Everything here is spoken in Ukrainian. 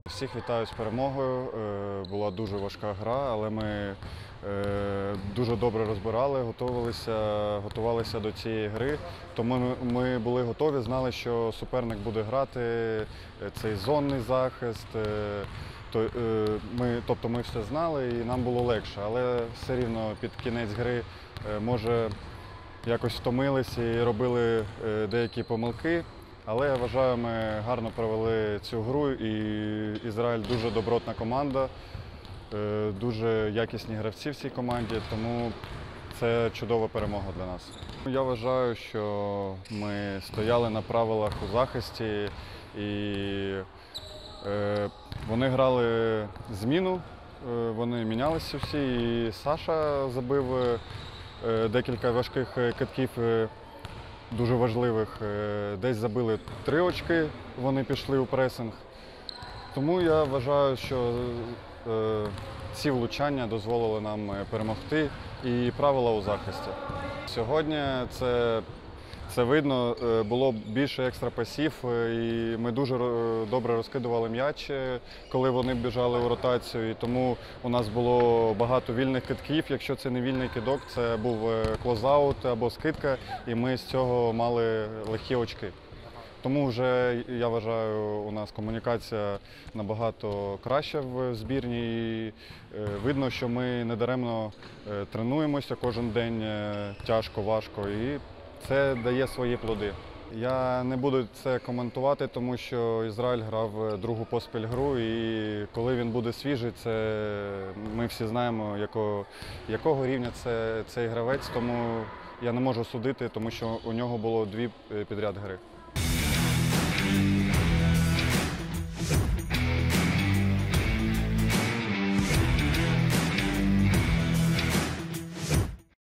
Всіх вітаю з перемогою. Була дуже важка гра, але ми дуже добре розбирали, готувалися до цієї гри. Тому ми були готові, знали, що суперник буде грати цей зонний захист. Тобто ми все знали і нам було легше, але все рівно під кінець гри, може, якось втомилися і робили деякі помилки. Але я вважаю, ми гарно провели цю гру, і Ізраїль дуже добротна команда, дуже якісні гравці в цій команді, тому це чудова перемога для нас. Я вважаю, що ми стояли на правилах у захисті, і вони грали зміну, вони мінялися всі, і Саша забив декілька важких китків, дуже важливих. Десь забили 3 очки, вони пішли у пресинг. Тому я вважаю, що ці влучання дозволили нам перемогти і правила у захисті. Сьогодні це видно, було більше екстрапасів, і ми дуже добре розкидували м'яч, коли вони біжали у ротацію, і тому у нас було багато вільних китків. Якщо це не вільний кидок, це був клозаут або скидка, і ми з цього мали легкі очки. Тому вже, я вважаю, у нас комунікація набагато краща в збірній. І видно, що ми недаремно тренуємося кожен день, тяжко, важко, і це дає свої плоди. Я не буду це коментувати, тому що Ізраїль грав другу поспіль гру, і коли він буде свіжий, ми всі знаємо, якого рівня цей гравець, тому я не можу судити, тому що у нього було 2 підряд гри.